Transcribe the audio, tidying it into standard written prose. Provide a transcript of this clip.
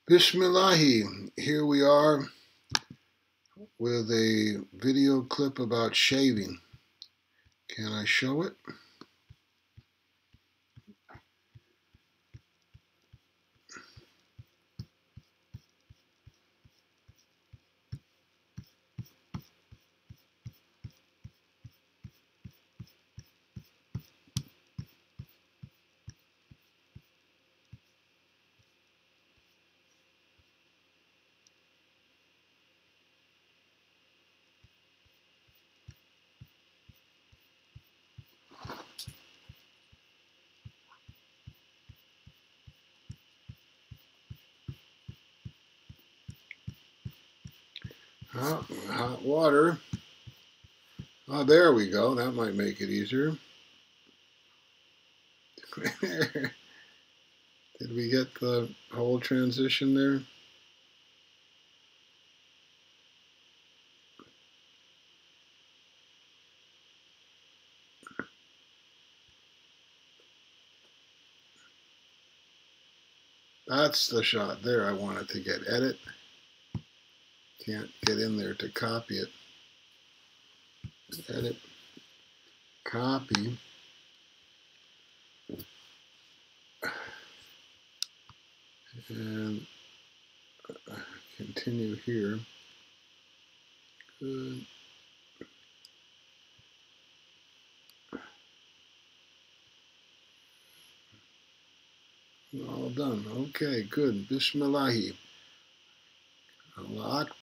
Bismillahi, here we are with a video clip about shaving. Can I show it? Hot water. Oh, there we go. That might make it easier. Did we get the whole transition there? That's the shot there I wanted to get. Edit. Can't get in there to copy it. Edit. Copy. And continue here. Good. All done. Okay, good. Bismillahi. Allah